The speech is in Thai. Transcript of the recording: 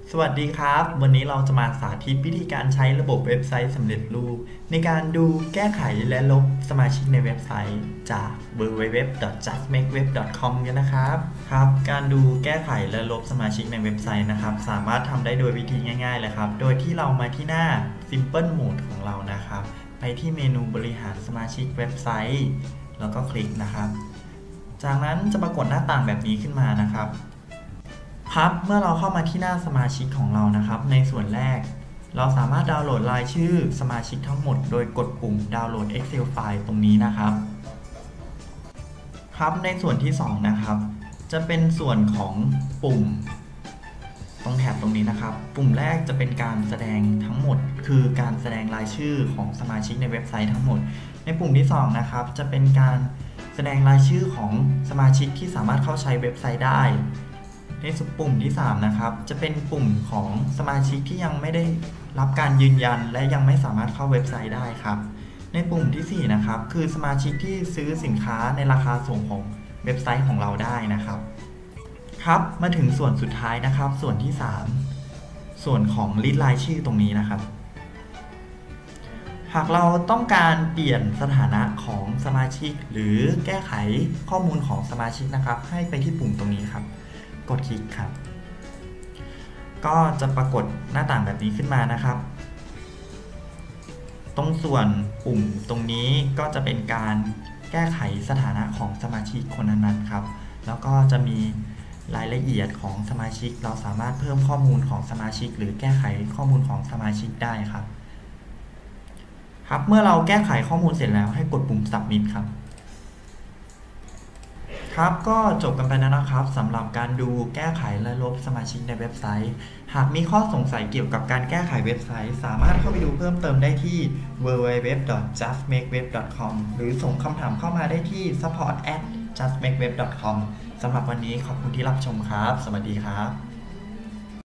สวัสดีครับวันนี้เราจะมาสาธิตวิธีการใช้ระบบเว็บไซต์สำเร็จรูปในการดูแก้ไขและลบสมาชิกในเว็บไซต์จาก www.justmakeweb.com กันนะครับการดูแก้ไขและลบสมาชิกในเว็บไซต์นะครับสามารถทำได้โดยวิธีง่ายๆเลยครับโดยที่เรามาที่หน้า Simple Mode ของเรานะครับไปที่เมนูบริหารสมาชิกเว็บไซต์แล้วก็คลิกนะครับจากนั้นจะปรากฏหน้าต่างแบบนี้ขึ้นมานะครับเมื่อเราเข้ามาที่หน้าสมาชิกของเรานะครับในส่วนแรกเราสามารถดาวน์โหลดรายชื่อสมาชิกทั้งหมดโดยกดปุ่มดาวน์โหลด Excel ไฟล์ตรงนี้นะครับในส่วนที่2นะครับจะเป็นส่วนของปุ่มตรงแถบตรงนี้นะครับปุ่มแรกจะเป็นการแสดงทั้งหมดคือการแสดงรายชื่อของสมาชิกในเว็บไซต์ทั้งหมดในปุ่มที่2นะครับจะเป็นการแสดงรายชื่อของสมาชิกที่สามารถเข้าใช้เว็บไซต์ได้ในส่วนปุ่มที่3นะครับจะเป็นปุ่มของสมาชิกที่ยังไม่ได้รับการยืนยันและยังไม่สามารถเข้าเว็บไซต์ได้ครับในปุ่มที่4นะครับคือสมาชิกที่ซื้อสินค้าในราคาส่งของเว็บไซต์ของเราได้นะครับมาถึงส่วนสุดท้ายนะครับส่วนที่3ส่วนของลิสต์รายชื่อตรงนี้นะครับหากเราต้องการเปลี่ยนสถานะของสมาชิกหรือแก้ไขข้อมูลของสมาชิกนะครับให้ไปที่ปุ่มตรงนี้ครับกดคลิกครับก็จะปรากฏหน้าต่างแบบนี้ขึ้นมานะครับตรงส่วนปุ่มตรงนี้ก็จะเป็นการแก้ไขสถานะของสมาชิกคนนั้นๆครับแล้วก็จะมีรายละเอียดของสมาชิกเราสามารถเพิ่มข้อมูลของสมาชิกหรือแก้ไขข้อมูลของสมาชิกได้ครับเมื่อเราแก้ไขข้อมูลเสร็จแล้วให้กดปุ่ม submit ก็จบกันไปแล้วนะครับสำหรับการดูแก้ไขและลบสมาชิกในเว็บไซต์หากมีข้อสงสัยเกี่ยวกับการแก้ไขเว็บไซต์สามารถเข้าไปดูเพิ่มเติมได้ที่ www.justmakeweb.com หรือส่งคำถามเข้ามาได้ที่ support@justmakeweb.com สำหรับวันนี้ขอบคุณที่รับชมครับสวัสดีครับ